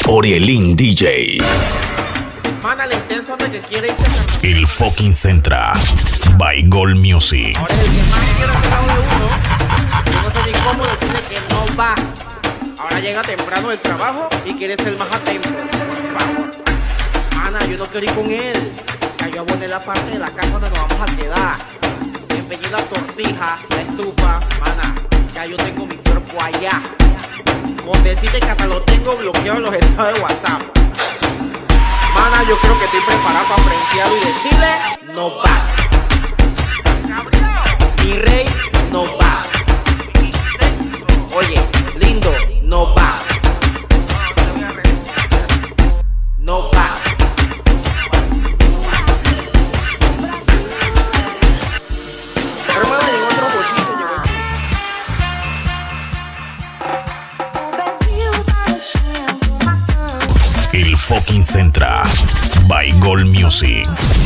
Orielín DJ. Mana, el intenso hasta que quiere irse. El fucking Centra by Gold Music. Ahora es el que más quiere al lado de uno. Yo no sé ni cómo decirle que no va. Ahora llega temprano del trabajo y quiere ser más atento. Por favor. Mana, yo no quiero ir con él. Ya yo aboné la parte de la casa donde nos vamos a quedar. Empeñé la sortija, la estufa. Mana, ya yo tengo mi cuerpo allá. Con decirte que hasta lo tengo bloqueado en los estados de WhatsApp. Mana, yo creo que estoy preparado para frentearlo y decirle: no vas. Mi rey, no vas. Oye, lindo, no vas. No vas. Hermana, en otro bochicho llegó. El fucking Centra by Gold Music.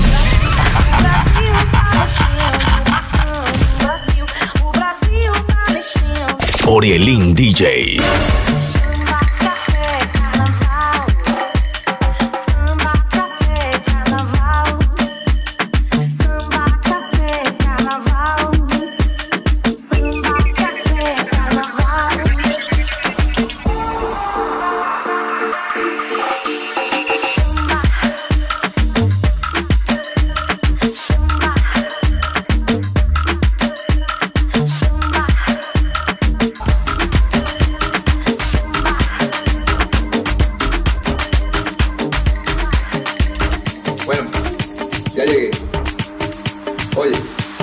Orielín DJ. Bueno, ya llegué. Oye,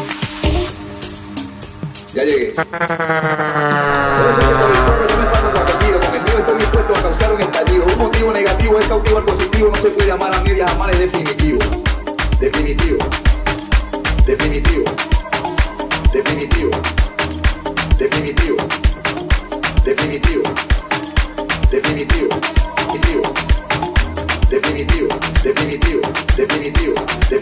ya llegué. Por eso es que por el pueblo no me pasa tu apellido. Con el mío estoy dispuesto a causar un estallido. Un motivo negativo es cautivo al positivo. No se puede llamar a medias, amar es definitivo. Definitivo. Definitivo. Definitivo. Definitivo. Definitivo. Definitivo. Definitivo. Definitivo. Definitivo.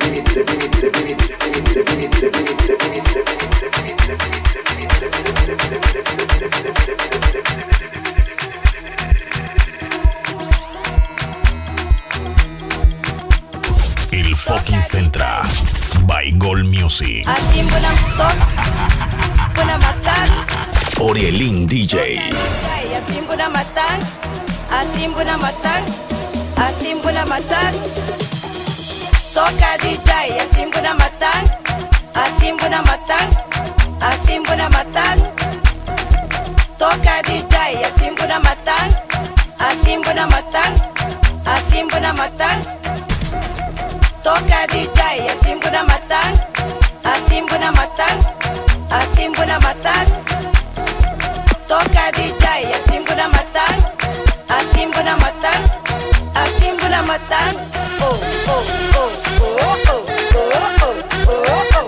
El fucking Centra by Gold Music. Así buena matar. Orielín DJ. Así buena matar. Así buena matar. Así buena matar. Toca DJ, así buena matar. Así buena matar. Así buena matar. Toca DJ, así buena matar. Así buena matar. Así buena matar. Toca DJ, así buena matar. Así buena matar. Así buena matar. Toca DJ, así buena matar. Así buena matar. Así buena matar. Oh, oh, oh, oh, oh, oh, oh, oh,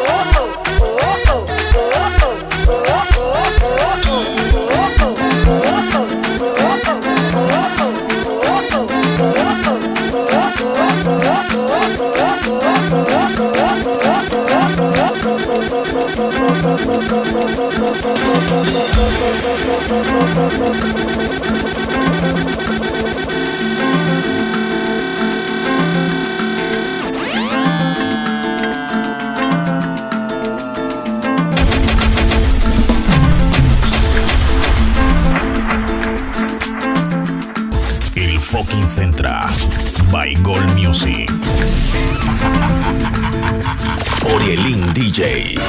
El fucking Centra by Gold Music. Orielín DJ.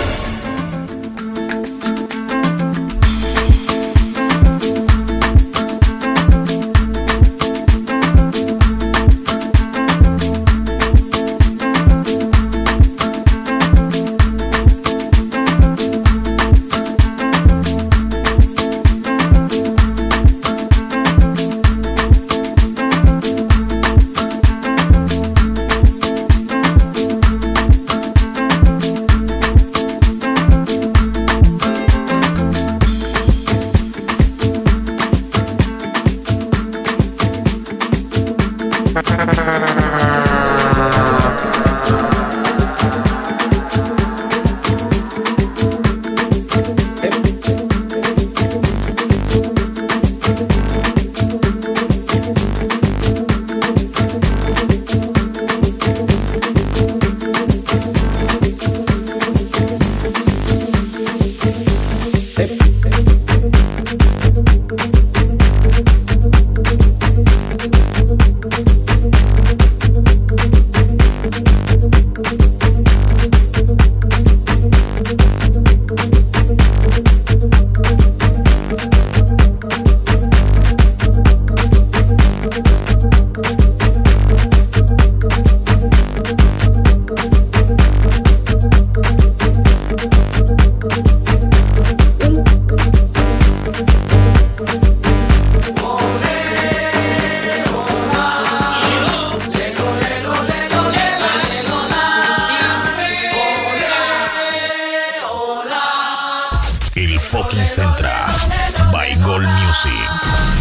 Centra by Gold Music.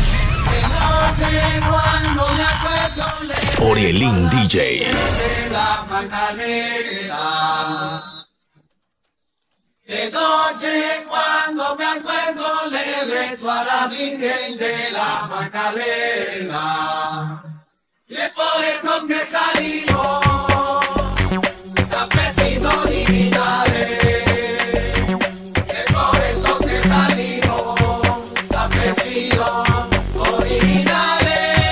Orielín DJ. De noche cuando me acuerdo le rezo a la Virgen de la Magdalena. Y es por eso que salimos campesinos originales. Es por eso que salimos campesinos originales.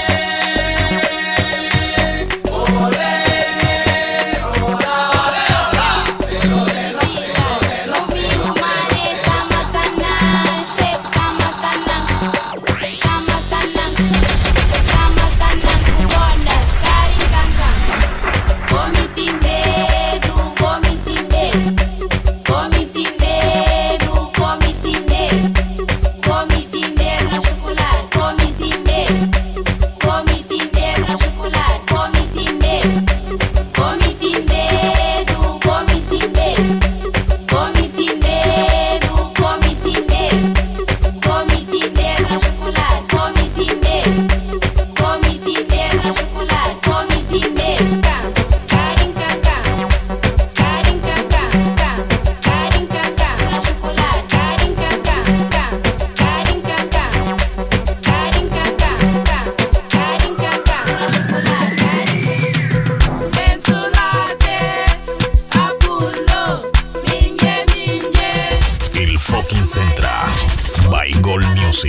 Centra by Gold Music.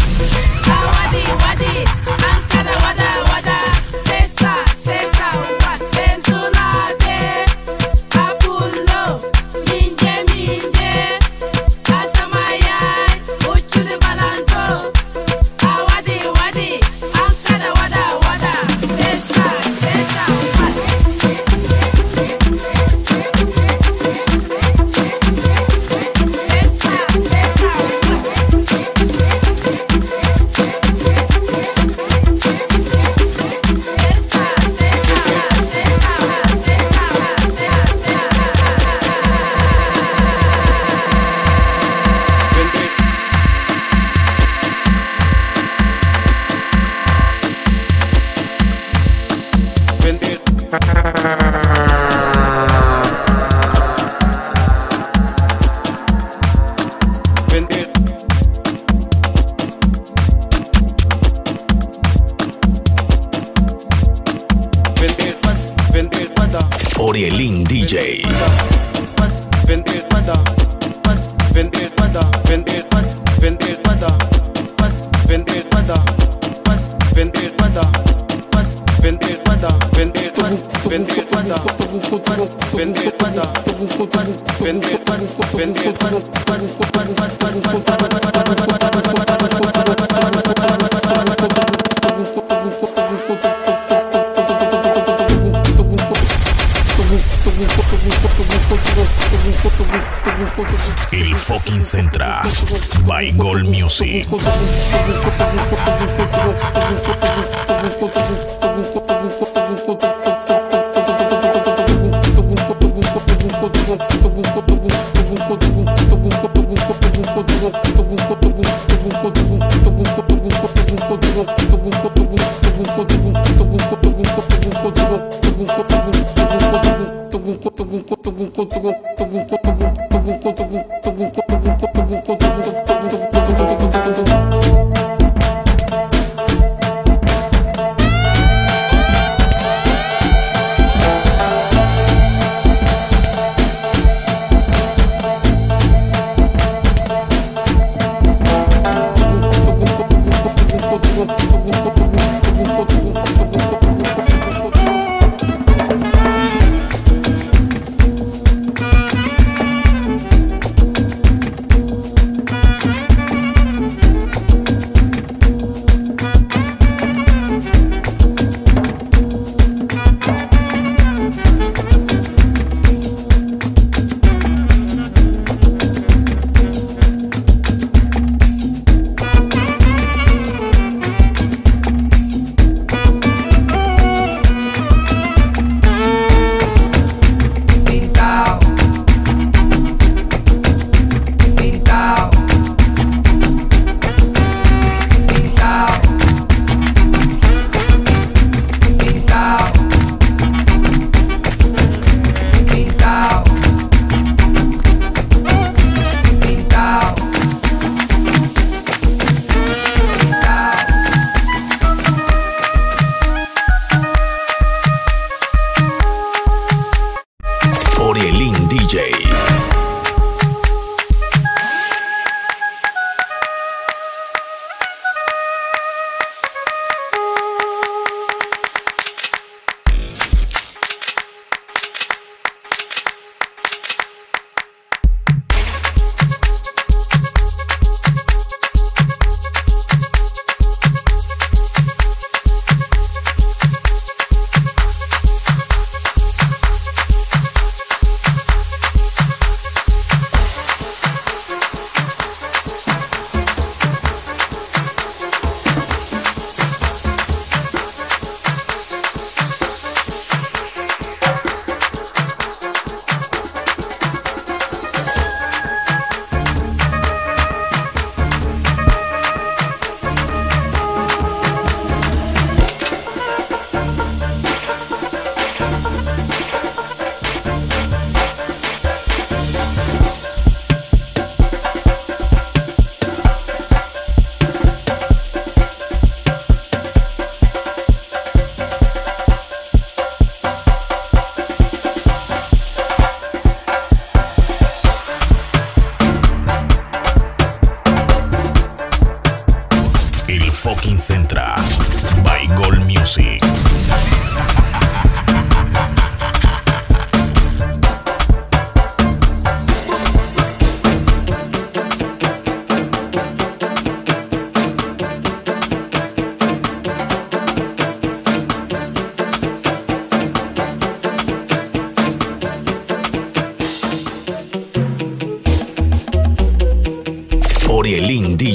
Orielín DJ. El fucking Centra by Gold Music.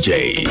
DJ.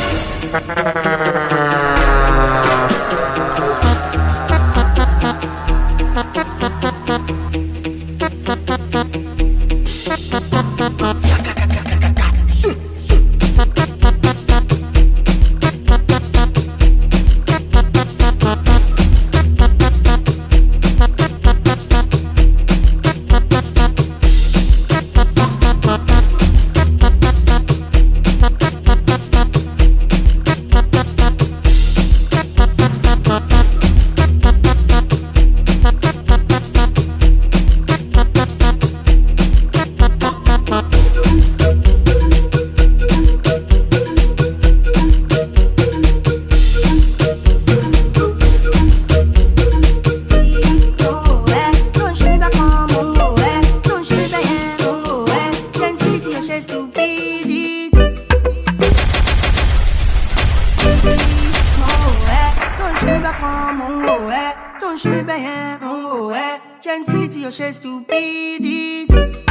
Gentility, your share stupidity.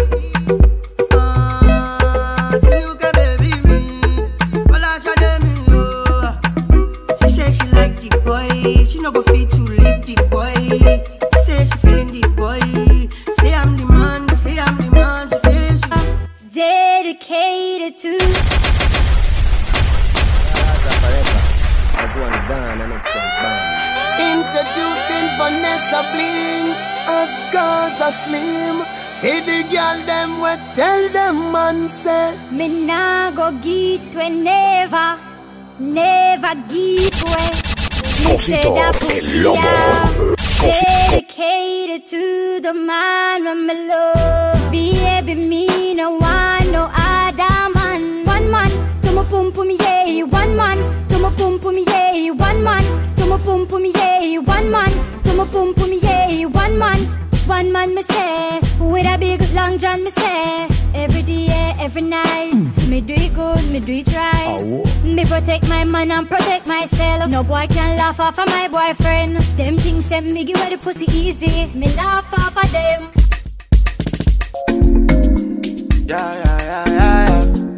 She said she like the boy. She no go fit to leave the boy. She say she feeling the boy. Say I'm the man. Say I'm the man. She say she dedicated to. That's one done and it's done. Introducing Vanessa Bling, us girls are slim. Hey, the girl them we tell them man say Me nah go get way, never get way. Cosito, el lobo. Dedicated to the man when me love. Baby, me no want no other man. One man to my pum pum yeah. One man to my pum pum yeah. One man to my pum pum yeah. One man to my pum pum yeah. One man me say with a big long john me say. Every day, every night, me do it good, me do it right. Me protect my man and protect myself. No boy can laugh off of my boyfriend. Them things say me give her the pussy easy. Me laugh off of them. yeah.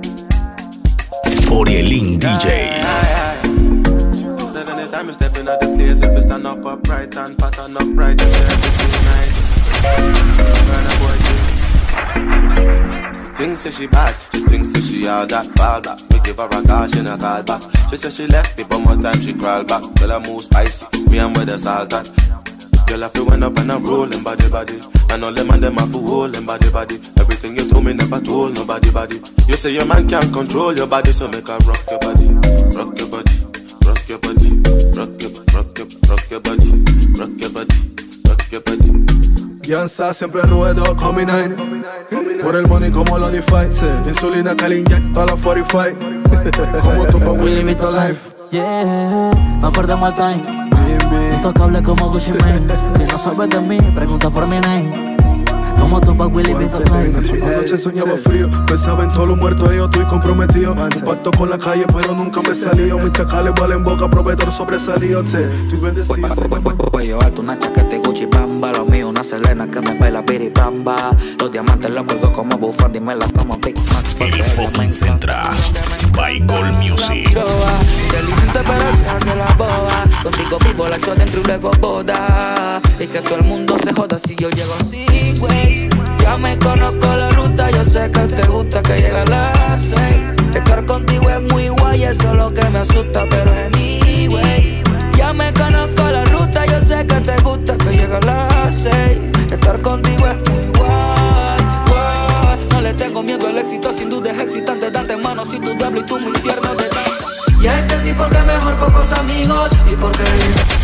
Orielin DJ. Anytime you step in at the place, if you stand up upright and pattern upright, everything nice. Burn a boy thing. Thinks say she bad, she thinks say she all that fall back. We give her a call, she not call back. She say she left me, but more time she crawl back. Tell her move spicy, me and with the salt at. Girl, I feel went up and I'm rolling body. And all them and them have to hold them body. Everything you told me never told nobody body. You say your man can't control your body, so make her rock your body. Rock your body, rock your body, rock your body, rock your body, rock your body. Yansa siempre ruedo con mi nine. Por el money como lo defy. Insulina que le inyecto a la 45. Como tu pa' Willy Vito Life. Yeah, no perdemos el time. Intocable como Gucci Mane. Si no sabes de mí, pregunta por mi name. Como tú pa' Willy Vito Life. Anoche soñaba frío, pensaba en todos los muertos y yo estoy comprometido. Un pacto con la calle pero nunca me salió. Mis chacales valen boca, proveedor sobresalido. Estoy bendecido. Voy a llevarte una chaqueta y Gucci Bamba. Lo mío una Selena que me baila biribamba. Los diamantes los cuelgo como bufanda y me las tomo Big Mac. El fucking Centra by Gold Music. Inteligente pero se hace la boba. Contigo vivo la echo dentro y luego boda. Y que todo el mundo se joda si yo llego así, güey. Ya me conozco la ruta, yo sé que te gusta que llegue a las 6. Estar contigo es muy guay, eso es lo que me asusta, pero anyway. Ya me conozco la ruta, yo sé que te gusta que llegue a las 6. Estar contigo es muy guay. No le tengo miedo al éxito, sin duda es excitante. Date mano si tú hablas y tú muy tierno de tanto. Ya entendí por qué mejor pocos amigos y por qué.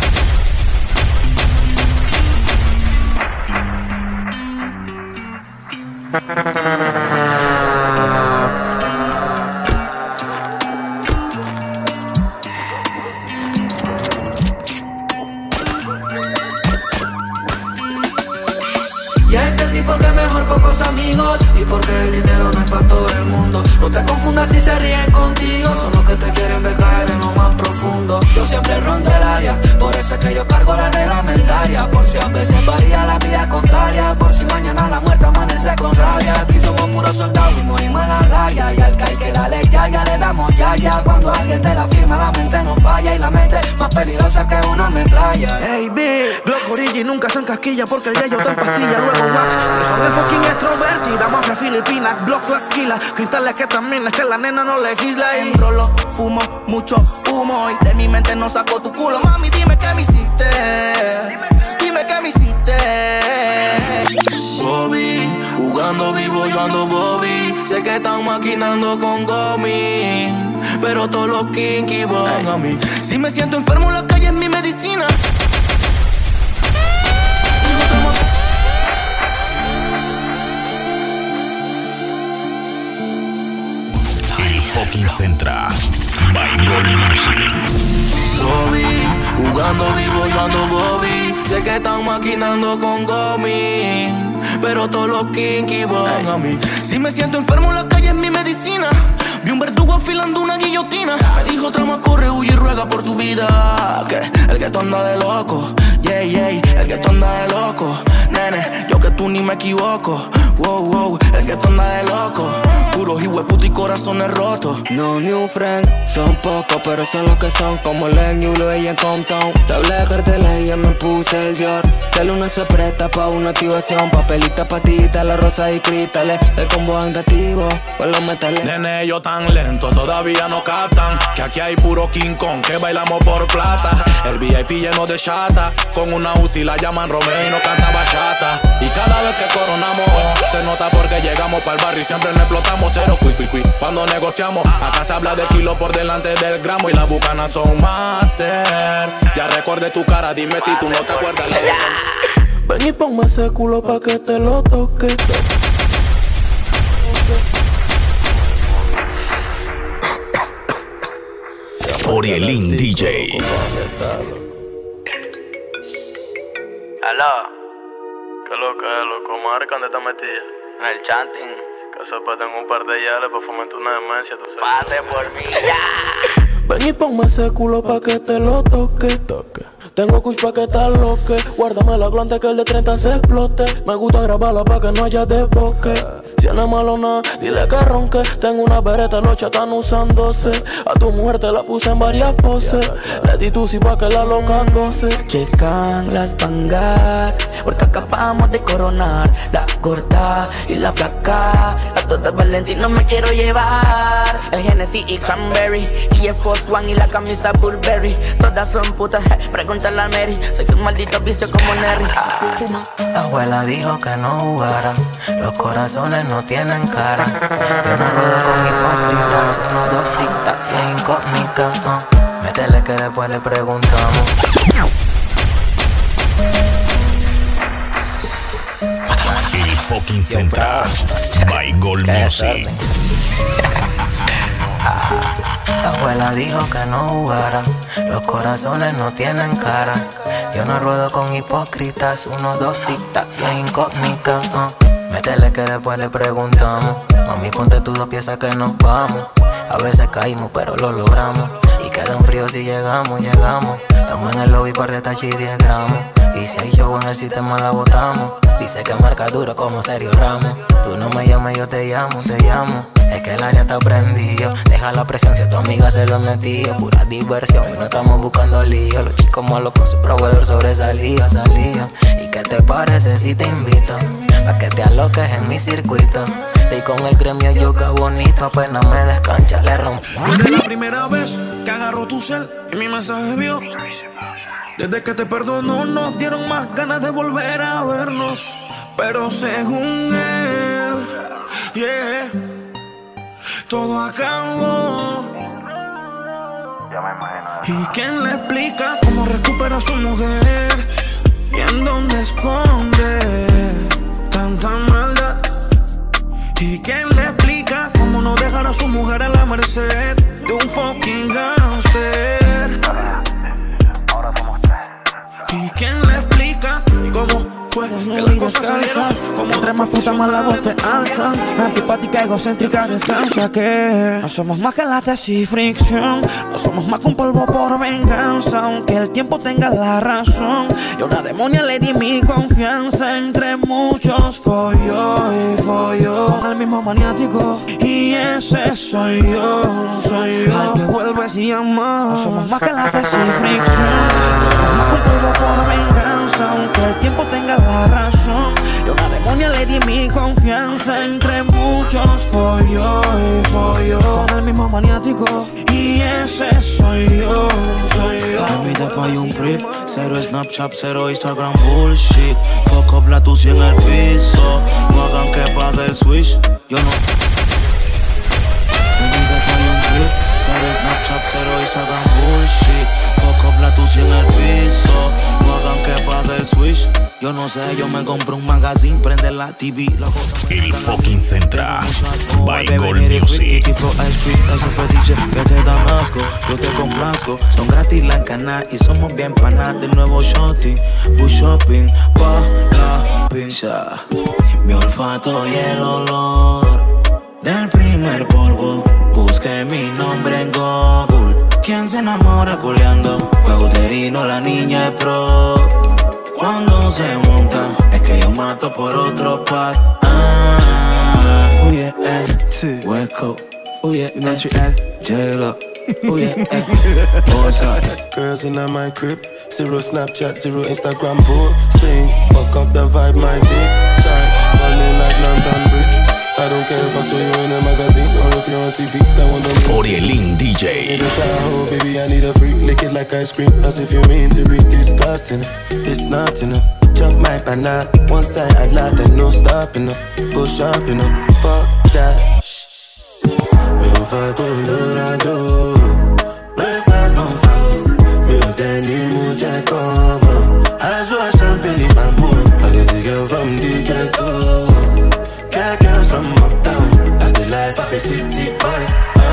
Ya entendí por qué mejor pocos amigos y por qué el dinero no es para todo el mundo. No te confundas si se ríen contigo, son los que te quieren ver caer en lo más profundo. Yo siempre rondo el área, por eso es que yo cargo la reglamentaria. Por si a veces varía la vida contraria, por si mañana la muerte amanece con rabia. Aquí somos puros soldados y morimos a la raya. Y al que hay que darle ya le da pegamos ya. Cuando alguien te la firma, la mente no falla. Y la mente más peligrosa que una metralla. Hey, bitch, Glock Origi nunca se encasquilla porque el yayo está en pastilla. Luego wax, resuelve fucking extrovertida. Mafia filipina, Glock Laquila. Cristales que también es que la nena no legisla. Y rolo, fumo, mucho humo. Y de mi mente no saco tu culo. Mami, dime qué me hiciste. Dime qué me hiciste. Bobby, jugando vivo yo ando Bobby. Sé que están maquinando con Gomi, pero todos los kinky van a mí. Si me siento enfermo en la calle es mi medicina. El fucking Centra Baigol Music. Bobby, jugando vivo yo ando Bobby. Sé que están maquinando con Gomi, pero todos los kinky van a mí. Si me siento enfermo en la calle es mi medicina. Vi un verdugo afilando una guillotina. Me dijo trama, corre, huye y ruega por tu vida. Que el que tú anda de loco, yeah, el que tú anda de loco. Nene, yo que tú ni me equivoco. Wow, el que tú anda de loco. Puros hijueputos y corazones rotos. No new friends, son pocos, pero son los que son. Como Len, Yulo y en Compton. Te hablé de carteles y ya me puse el Dior. Que luna se presta pa' una activación. Papelita, patita, la rosa y cristales. El combo andativo, con los metales. Nene, yo tan lento, todavía no captan que aquí hay puro King Kong, que bailamos por plata. El VIP lleno de chata, con una Uzi la llaman Romeo y no canta bachata. Y cada vez que coronamos, se nota porque llegamos pa'l barrio y siempre nos explotamos. Cero cui. Cuando negociamos, acá se habla de kilo por delante del gramo. Y las bucanas son master. Ya recordé tu cara, dime si tú no te acuerdas. Ven y ponme ese culo pa' que te lo toque. Orielín DJ. Aló. ¿Qué lo que es, loco? Marca, ¿dónde está metida? En el chanting. Que sepa, tengo un par de yales para fomentar una demencia, tú sabes. Pase por mí, ya. Ven y ponme ese culo pa' que te lo toque. Tengo kush pa' que te aloque. Guárdame la glande que el de 30 se explote. Me gusta grabarla pa' que no haya desboque. Si no es malo nada, dile que ronque. Tengo una bereta, los chats están usándose. A tu mujer te la puse en varias poses. Le di tu si pa' que la loca goce. Checan las pangas, porque acabamos de coronar la gorda y la flaca. A todas Valentino me quiero llevar. El Genesis y Cranberry, y el Force One y la camisa Burberry. Todas son putas, pregúntale a Mary. Soy su maldito vicio como Nerry. La abuela dijo que no jugara, los corazones no tienen cara. Yo no ruedo con hipócritas, 1, 2, tic-tac e incógnita. Métele que después le preguntamos. El fucking Centra Baigol Music. La abuela dijo que no jugara, los corazones no tienen cara. Yo no ruedo con hipócritas, 1, 2, tic-tac e incógnita. Métele que después le preguntamos. Mami, ponte tus 2 piezas que nos vamos. A veces caímos pero lo logramos. Y queda un frío si llegamos. Estamos en el lobby par de tachis y 10 gramos. Y si hay show en el sistema la botamos. Dice que marca duro como Sergio Ramos. Tú no me llames, yo te llamo. Es que el área está prendido. Deja la presión si a tu amiga se lo han metido. Pura diversión y no estamos buscando lío. Los chicos malos con su proveedor sobresalía. ¿Y qué te parece si te invito? Pa' que te aloques en mi circuito. Y con el gremio yo que bonito. Apenas me descancha, le rompo. Desde la primera vez que agarró tu cel y mi mensaje vio. Desde que te perdonó nos dieron más ganas de volver a vernos. Pero según él, yeah, todo acabó. ¿Y quién le explica cómo recupera a su mujer? ¿Y en dónde esconde tanta maldad? ¿Y quién le explica cómo no dejar a su mujer a la merced de un fucking gangster? ¿Y quién le explica y cómo fue que las cosas salieron como entre más fruta más la voz te alzan. Antipática, egocéntrica, descansa que no somos más que látex y fricción. No somos más que un polvo por venganza. Aunque el tiempo tenga la razón, yo a una demonia le di mi confianza. Entre muchos folló y folló con el mismo maniático, y ese soy yo, al que vuelves y amas. No somos más que látex y fricción. No somos más que un polvo por venganza. Aunque el tiempo tenga la razón, yo a una demonia le di mi confianza. Entre muchos folló y folló con el mismo maniático, y ese soy yo, Baby, te pago un prip, cero Snapchat, cero Instagram bullshit. Fuck up la tucia en el piso, no hagan que pague el switch. Yo no. Baby, te pago un prip, cero Snapchat, cero Instagram bullshit. Fuck up la tucia en el piso, no hagan que pague el switch. Yo no sé, yo me compro un magazine, prende la TV, la cosa. El fucking Central by Gold Music. Esos fetiches que te dan asco, yo te complazco. Son gratis la cana y somos bien panas. De nuevo shotting, push shopping, pa la pincha. Mi olfato y el olor del primer polvo. Busqué mi nombre en Google. ¿Quién se enamora culeando? Feuderino, la niña es pro. Cuando se monta, es que yo mato por otro par. Yeah, West Coast, yeah, J-Lo, yeah, what's up? Girls in my crib, zero Snapchat, zero Instagram posting. Fuck up the vibe, my dick start falling like London Bridge. I don't care if I saw you in a magazine or if you're on TV. That one don't mean Orielin DJ. In the shower, baby, I need a freak. Lick it like ice cream, as if you mean to be disgusting. It's not enough. Chop my banana, one side I like, then no stopping up. Go shopping up, fuck that. Me ofa colorado, breakfast no foul. Me o tendi mucha coma. I saw a champagne in my mood. I get a girl from the ghetto. Got girls from uptown. That's the life of a city boy.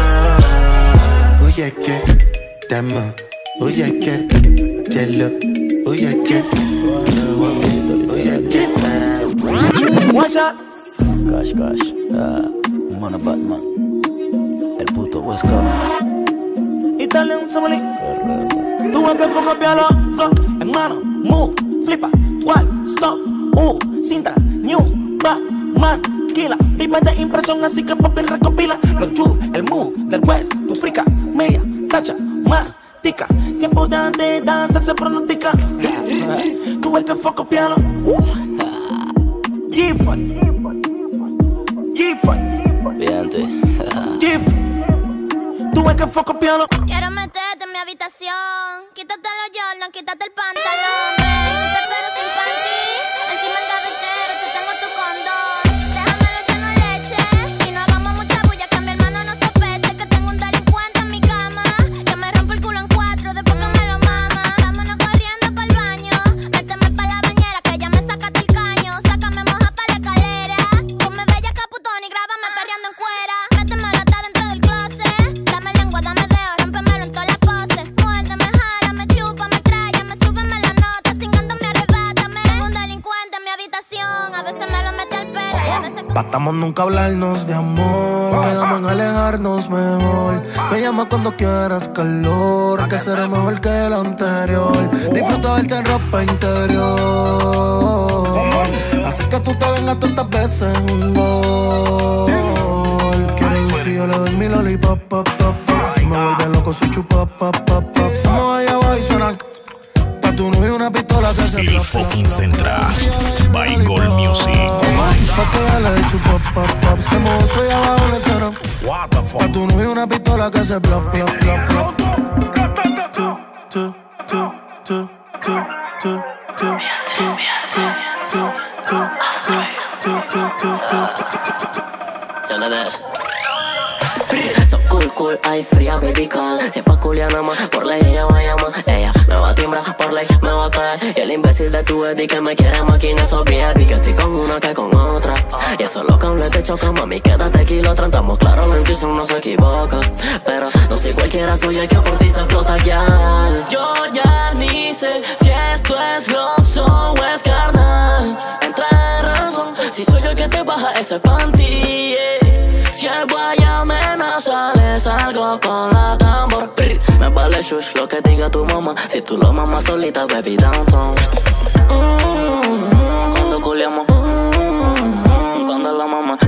Oh yeah, que dama. Oh yeah, que jello. Oh yeah, que. Oh yeah, que. One shot. Cash, Mono Batman, el puto West Coast. Italian Somali. Tú ves que foco pialo, en mano, move, flipa, cual, stop, cinta, new, back, maquila, vive de impresión, así que papi recopila los juve, el move del West, tu frica, media, tacha, más, tica, tiempo de danza se pronostica. Tú ves que foco pialo, G-Fight. Tú ves que foco piano. Quiero meterte en mi habitación. Quítate los Jordan, quítate el pantalón. Ven, yo te espero sin panty. Encima el gavetero te tengo tu condón. Déjamelo lleno de leche y no hagamos mucha bulla, que mi hermano no sospeche que tengo un delincuente en mi cama. Que me rompo el culo en cuatro después que me lo mama. Vámonos corriendo pa'l baño. Méteme pa' la bañera que ya me sacaste el caño. Sácame moja pa' la escalera. Ponme bella caputón y grábame perreando en cuera. Méteme la tarde dentro del closet. Dame lengua, dame dedo, rómpemelo en todas las poses. Muérdeme, jálame, chúpame, tráyame, súbeme la nota, cingándome, arrebátame. Tengo un delincuente en mi habitación, a veces me lo mete al pelo y a veces Batamos nunca hablarnos de amor, quedamos en alejarnos mejor. Me llama cuando quieras calor, que será mejor que el anterior. Disfruto verte en ropa interior, así que tú te vengas todas estas veces un gol. Quiero decir, yo le doy mi lollipop, pop, pop, pop. Si me vuelve loco, soy chupa, pop, pop, pop. Se me vaya abajo y suena pa' tu novio una pistola que se El fucking Central by Gold Music. Pa' que ya le chupa, pop, pop. Se me vaya y abajo le suena pa' tu novio una pistola que se plop, plop, plop, plop. So cool, ice fría, baby call. Si es pa' culiar nada más, por ley ella va a llamar. Ella me va a timbrar, por ley me va a caer. Y el imbécil de tu Eddie que me quiere máquina, esos VIP. Que estoy con una que con otra. Y eso los cables te chocan, mami, quédate kilo. Tratamos claro, la intuición no se equivoca. Pero no soy cualquiera, soy el que por ti se explota ya. Yo ya ni sé si esto es love o es carnal. Ando con la tambor. Me vale shush lo que diga tu mamá. Si tú lo mamas solita, baby, downtown. Cuando culiamos, cuando la mamá.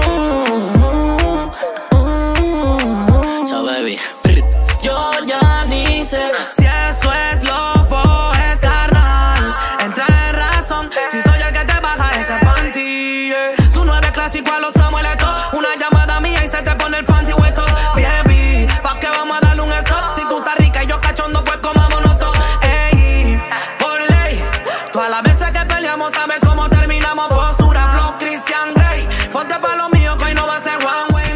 Chao, baby. Yo ya ni sé si esto es lobo o es carnal. Entra en razón si soy el que te baja ese panty, yeah. Tú no eres clásico a los amuletos. Una llamada mía y se te pone el panty hueco. Baby, ¿pa' qué vamos a darle un stop? Si tú estás rica y yo cachondo, pues comámonos todo. Ey, por ley, todas las veces que peleamos sabes cómo terminamos. Postura, flow, Christian Grey. Ponte pa' lo mío que hoy no va a ser one way.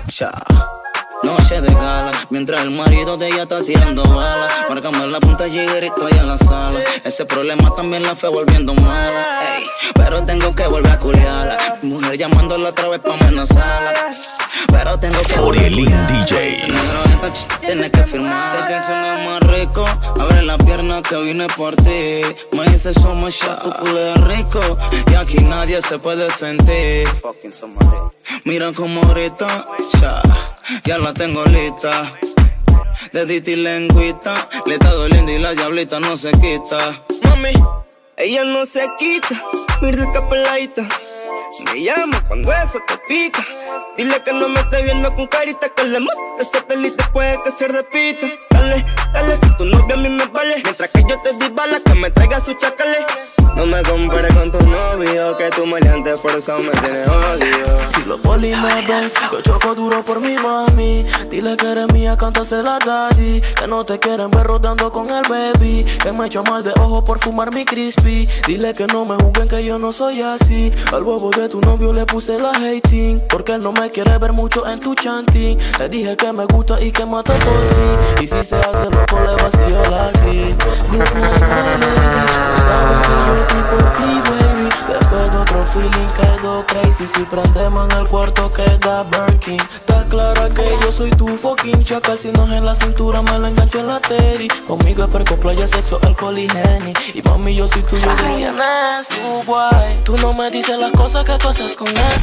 Noche de gala, mientras el marido de ella está tirando balas. Márcame la punta Jigger y estoy en la sala. Ese problema también la fue volviendo mala. Ey, pero tengo que volver a culiarla. Mi mujer llamándola otra vez pa' amenazarla. Pero tengo que Orielín DJ. Tienes que firmar. Sé que suena más rico. Abre la pierna que vine por ti. Me dice somos shot, tu culo es rico. Y aquí nadie se puede sentir. Mira como ahorita, ya la tengo lista. De Diti lengüita, le está doliendo y la diablita no se quita. Mami, ella no se quita. Mira esta peladita. Me llama cuando eso te pica. Dile que no me esté viendo con carita, que le más de satélite puede que se repita. Dale, dale, si tu novia a mí me vale. Mientras que yo te di balas, que me traiga sus chacales. No me compares con tu novio, que tu maleante por eso me tiene odio. Si los polis me ven, yo choco duro por mi mami. Dile que eres mía, cántasela daddy. Que no te quieren ver rodando con el baby. Que me echo mal de ojo por fumar mi crispy. Dile que no me juzguen, que yo no soy así. Al bobo de tu novio le puse la hating, porque él no me quiere ver mucho en tu chanting. Le dije que me gusta y que mata por ti. Y si se hace loco le vacío la key. Good night, my lady. Tú sabes que yo estoy por ti, baby. Después de otro feeling quedo crazy. Si prendemos en el cuarto queda Birkin. Está clara que yo soy tu fucking chacal. Si no es en la cintura me la engancho en la teri. Conmigo es perco, playa, sexo, alcohol y Henny. Y mami yo soy tuyo. Si tienes tu guay, tú no me dices las cosas que tú haces con él.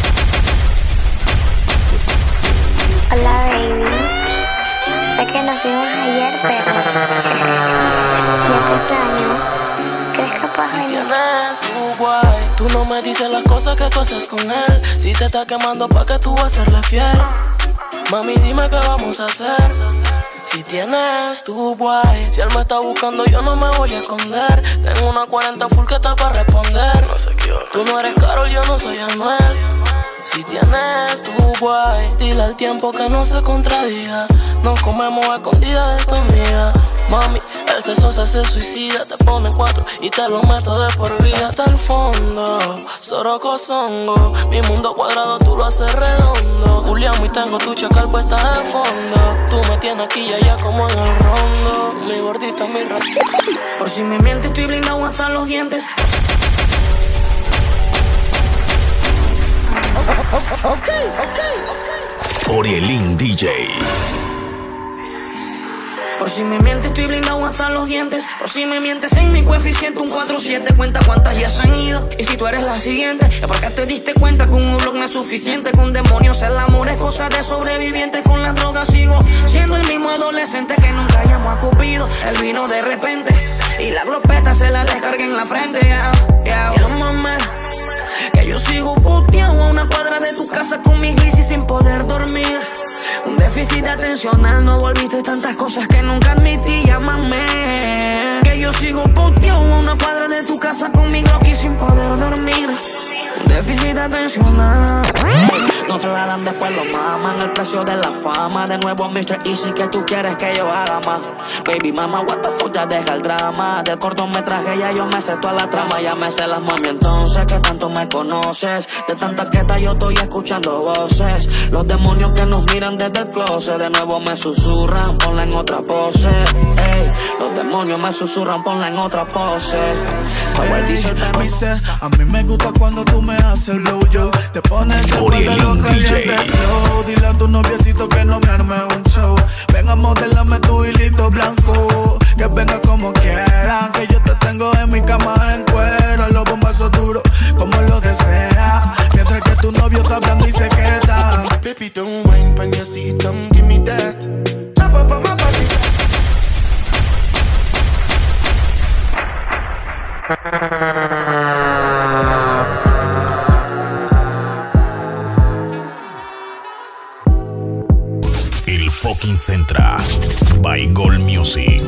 Hola, baby. Sé que nos vimos ayer, pero ya te extraño. ¿Crees capaz de Si tienes tu guay, tú no me dices las cosas que tú haces con él. Si te está quemando pa' que tú vas a serle fiel. Mami, dime qué vamos a hacer. Si tienes tu guay, si él me está buscando yo no me voy a esconder. Tengo una 40 full que está para responder. Tú no eres Karol, yo no soy Anuel. Si tienes tu guay, dile al tiempo que no se contradiga. Nos comemos a escondidas de tu amiga. Mami, el seso se suicida. Te pone 4 y te lo meto de por vida. Hasta el fondo, Soroco Zongo. Mi mundo cuadrado, tú lo haces redondo. Julián y tengo tu chacal puesta de fondo. Tú me tienes aquí y allá como en el rondo. Mi gordita, mi rap. Por si me mientes estoy blindado hasta los dientes. Orielín DJ. Por si me mientes estoy blindado hasta los dientes. Por si me mientes en mi coeficiente un 4-7. Cuenta cuántas ya se han ido. Y si tú eres la siguiente, es porque te diste cuenta que un blog no es suficiente. Con demonios el amor es cosa de sobrevivientes. Con la droga sigo siendo el mismo adolescente que nunca llamó a Cupido. Él vino de repente y la glopeta se la descarga en la frente. Llámame, que yo sigo puteado a una cuadra de tu casa con mi glissy sin poder dormir. Un déficit atencional, no volviste tantas cosas que nunca admití. Llámame, que yo sigo puteado a una cuadra de tu casa con mi Glocky sin poder dormir. Un déficit atencional. No te la dan, después lo maman. El precio de la fama. De nuevo Mr. Easy, que tú quieres que yo haga más. Baby mama, what the fuck, ya deja el drama. Del cortometraje ya yo me sé toda la trama. Ya me sé las mami, entonces que tanto me conoces. De tanta quieta yo estoy escuchando voces. Los demonios que nos miran desde el closet. De nuevo me susurran, ponla en otra pose. Ey, los demonios me susurran, ponla en otra pose. A mí me gusta cuando tú me haces el blow yo. Te pones de Orielín DJ. Dile a tu noviecito que no me arme un show. Venga, modélame tu hilito blanco. Que venga como quiera, que yo te tengo en mi cama en cuero. Los bombazos duros como lo desea. Mientras que tu novio está hablando y se queda. Baby, don't whine on your seat, come give me that. El fucking Centra by Gold Music.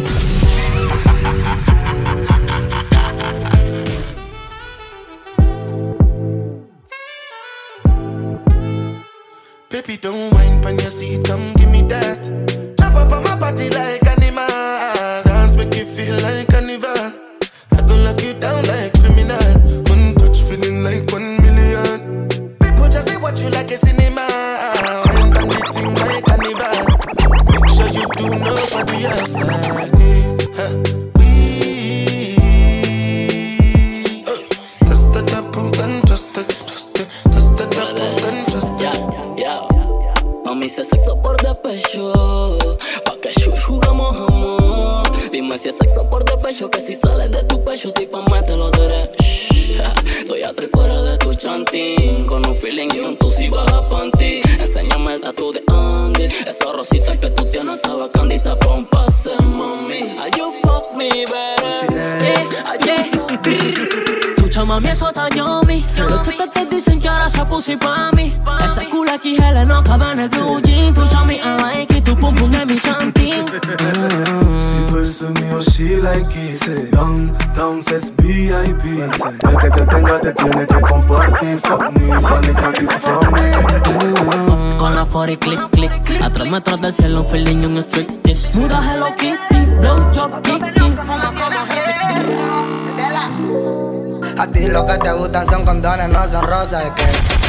Baby, don't whine when you see, come give me that. Jump up on my body like animal. Dance make you feel like carnival. I go lock you down like criminal. One touch feeling like 1 million. People just they watch you like a cinema. Wine on the thing like carnival. Make sure you do nobody else like me. Just the double and just the double and just the. Mami, si es sexo por despecho, pa' que shush jugamos amor. Dime si es sexo por despecho, que si sale de tu pecho, tipo mételo derecho. Estoy a 3 cuadras de tu chantín, con un feeling y un tusi baja panty. Enséñame el tatu de Andy, esa rosita que tú tienes sabe candita pompa, mami. Are you fuck me, baby? Mami, eso está yummy. Los chicos te dicen que ahora se puso pa' mí. Ese culo aquí gel no cabe en el blue jean. Tu chami I like it, tu pum pum es mi chantín. Si tú eres mío, she like it. Downsets VIP. El que te tenga te tiene que compartir. Fuck me, sale cookie from me. Con la 40 click click. A 3 metros del cielo, un feeling y un street kiss. Muda Hello Kitty, blow job Kiki. Fuma como A ti lo que te gustan son condones, no son rosas, es que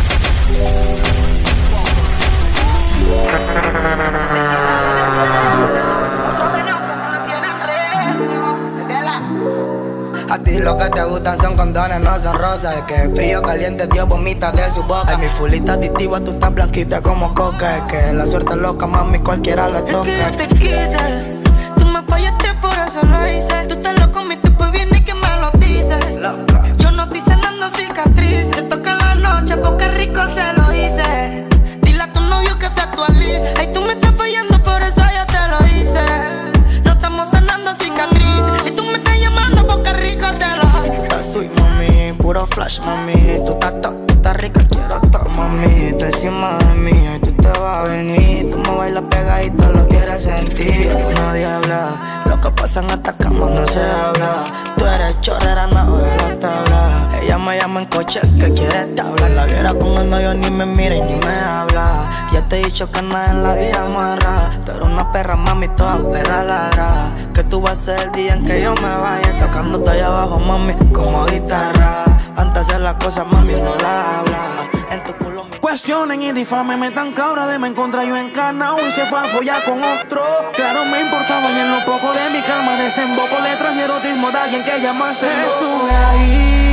a ti lo que te gustan son condones, no son rosas. Es que frío, caliente, Dios vomita de su boca. Ay, mi fulita aditiva, tú estás blanquita como coca. Es que la suerte es loca, mami, cualquiera le toca. Es que yo te quise, tú me fallaste, por eso lo hice. Tú estás loco, mi tipo viene y que me lo dices. Loca. Yo no estoy sanando cicatrices. Te toca en la noche porque rico se lo hice. Dile a tu novio que se actualice. Ay, tú me estás fallando, por eso yo te lo hice. No estamos sanando cicatrices. Y tú me estás llamando porque rico te lo hice. Estás sweet, mami, puro flash, mami. Tú estás rica, quiero todo, mami. Tú encima de mí, ay, tú te vas a venir. Tú me bailas pegadito, lo quieres sentir. Nadie habla, lo que pasa en esta cama no se habla. Tú eres chorrera, no de la tabla. Ella me llama en coche que quiere tabla. La guerra con el novio ni me mira y ni me habla. Ya te he dicho que nada en la vida amarra. Tú eres una perra, mami, toda perra ladra. Que tú vas a ser el día en que yo me vaya. Tocándote allá abajo, mami, como guitarra. Antes de hacer las cosas, mami, uno la habla. En tu culo mi... Cuestionen y difamen, me tan cabra de me encontrar yo encarnado y se fue a follar con otro. Claro, me importaba y en lo poco de mi calma desemboco letras y erotismo de alguien que llamaste. Estuve ahí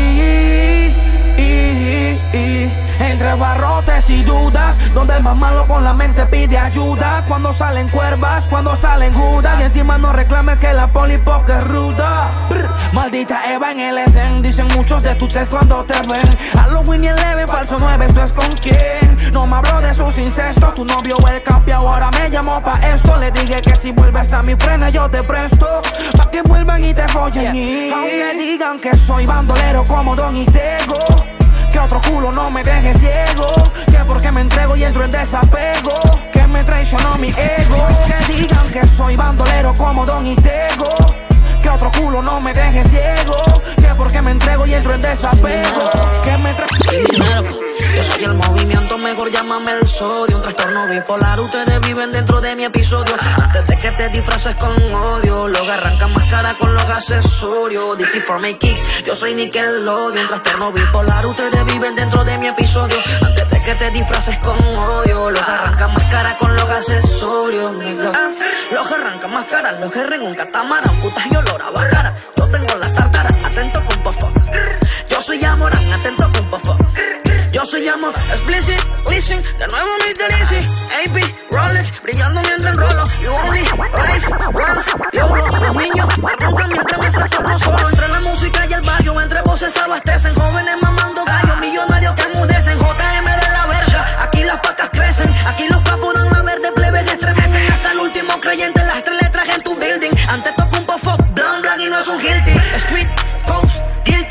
entre barrotes y dudas, donde el más malo con la mente pide ayuda. Cuando salen cuervas, cuando salen judas, y encima no reclames que la poli poca es ruda. Maldita Eva en el Edén, dicen muchos de tus ex cuando te ven. Halloween y el leve, falso 9, ¿esto es con quién? No me habló de sus incestos, tu novio el campeón ahora me llamó pa' esto. Le dije que si vuelves a mi frena yo te presto, pa' que vuelvan y te follen. Aunque digan que soy bandolero como Don y Tego, que otro culo no me deje ciego, que porque me entrego y entro en desapego, que me traicionó mi ego. Que digan que soy bandolero como Don y Tego, que otro culo no me deje ciego, que porque me entrego y entro en desapego, que me traicionó. Yo soy el movimiento, mejor llámame el sodio. Un trastorno bipolar, ustedes viven dentro de mi episodio. Antes de que te disfraces con odio, luego arranca más cara con los accesorios. DC for my kicks, yo soy Nickelodeon. Un trastorno bipolar, ustedes viven dentro de mi episodio. Antes de que te disfraces con odio, los arranca más cara con los accesorios. Los arranca más cara, los en un catamarán. Putas y olor a bajara, yo tengo la tártara, atento con pofo. Yo soy Amorán, atento con pofo. Yo soy amor, explicit, listen, de nuevo Mr. Easy, AP, Rolex, brillando mientras enrolo. You only life once, YOLO. Los niños me roncan mientras me trastorno solo. Entre la música y el barrio, entre voces abastecen. Jóvenes mamando gallos, millonarios que enmudecen. JM de la verga, aquí las pacas crecen. Aquí los capos dan la verde, plebes estremecen. Hasta el último creyente, las 3 letras en tu building. Antes toco un pofo, blanc, blanc y no es un guilty. Street, coast, guilty.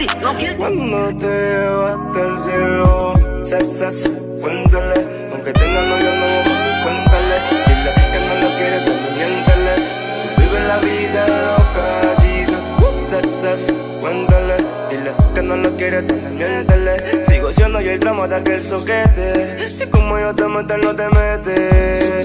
cuando te llevaste al cielo. Cuéntale, aunque tenga novio no, cuéntale. Dile que no lo quieres, pero miéntale. Vive la vida loca, Jesus. Cuéntale, dile que no lo quieres, pero miéntale. Sigo siendo yo el drama de aquel soquete. Si como yo te meto, no te metes.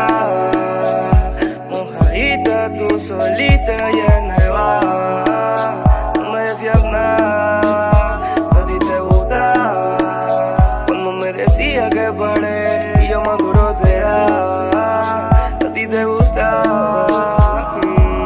Mojadita, tú solita y en el bar. No me decías nada, a ti te gustaba. Cuando me decía que paré y yo más duro te daba. A ti te gustaba.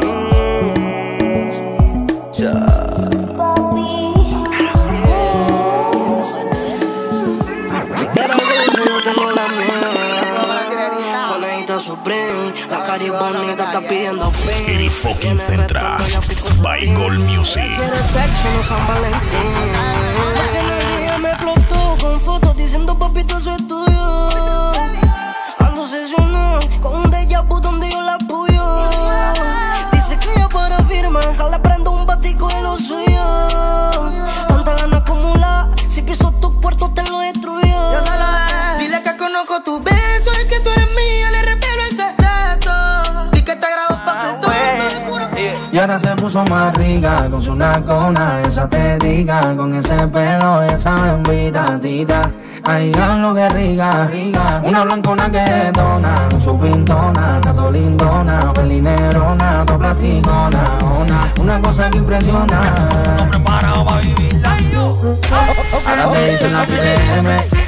La cari bonita está pidiendo pin. El fucking Centra by Gold Music. Quiere sexo, no San Valentín. El día me explotó con fotos diciendo papito eso es tuyo. Ando obsesionado con un déjà vu donde yo la apoyo. Dice que yo para firmar, que le prendo un batico de lo suyo. Tanta gana acumulada, si piso tu puerto te lo destruyo. Yo solo dile que conozco tu beso, es que tú eres mía, le revelo el secreto. Di que te agrado pa' que todo y ahora se puso más rica con su nacona, esa te diga, con ese pelo, esa bembita tita. Ay, lo que rica, una blancona que dona, con su pintona, tato lindona, pelinerona, to platicona, una cosa que impresiona. No preparado para vivirla yo. Ahora te dicen la PDM.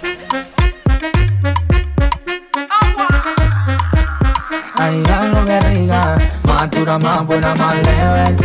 Ay, lo que rica, más dura, más buena, más leve.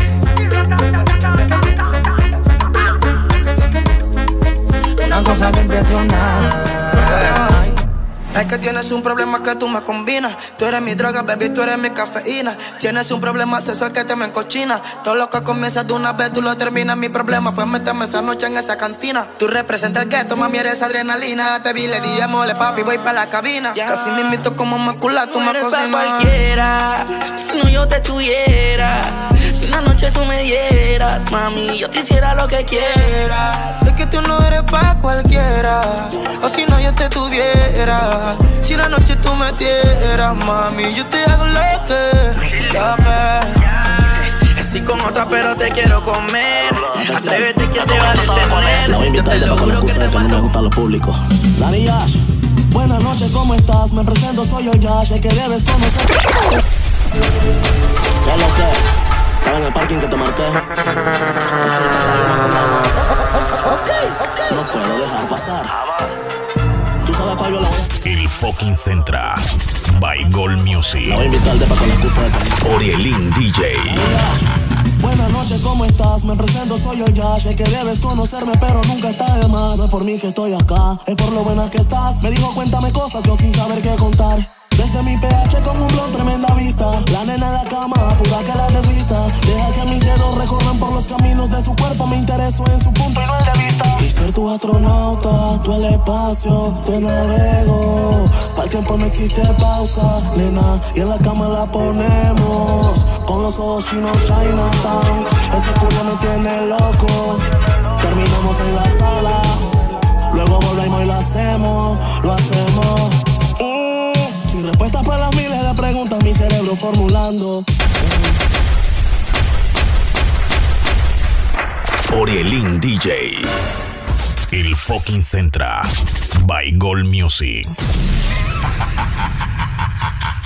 Una cosa que impresiona. Es que tienes un problema que tú me combinas. Tú eres mi droga, baby, tú eres mi cafeína. Tienes un problema sexual que te me encochina. Todo lo que comienza de una vez tú lo terminas. Mi problema fue meterme esa noche en esa cantina. Tú representas el gueto, mami, eres adrenalina. Te vi, le di mole, papi, voy pa' la cabina. Casi me invito como macula, tú me cocinas. Cualquiera, si no yo te tuviera. Si una noche tú me dieras, mami, yo te hiciera lo que quieras. Es que tú no eres pa' cualquiera. O si no yo te tuviera. Si una noche tú me dieras, mami, yo te hago lo que. Estoy con otra pero te quiero comer. Atrévete que te va a detener. La voy a invitar de poco la excusa de que no me gusta lo público. Dani Yash, buenas noches, ¿cómo estás? Me presento, soy yo Yash, el que debes conocer. ¿Qué es lo que? Estaba en el parking que te marqué. No puedo dejar pasar. ¿Tú sabes cuál yo la voy a...? El fucking Centra by Gold Music. La voy a invitar de para con la excusa de que... Orielín DJ. Buenas noches, ¿cómo estás? Me presento, soy yo Yash, el que debes conocerme, pero nunca está de más. No es por mí que estoy acá, es por lo buena que estás. Me dijo, cuéntame cosas, yo sin saber qué contar. Desde mi PH con un blon, tremenda vista. La nena de la cama, pura que la desvista. Deja que mis dedos recorran por los caminos de su cuerpo. Me intereso en su punto y no el de vista. Y ser tu astronauta, tú el espacio, te navego. Para el tiempo no existe pausa, nena. Y en la cama la ponemos. Con los ojos chinos Chinatown. Ese culo me tiene loco. Terminamos en la sala. Luego volvemos y lo hacemos. Sin respuestas para las miles de preguntas, mi cerebro formulando. Orielín DJ. El fucking Centra by Gold Music.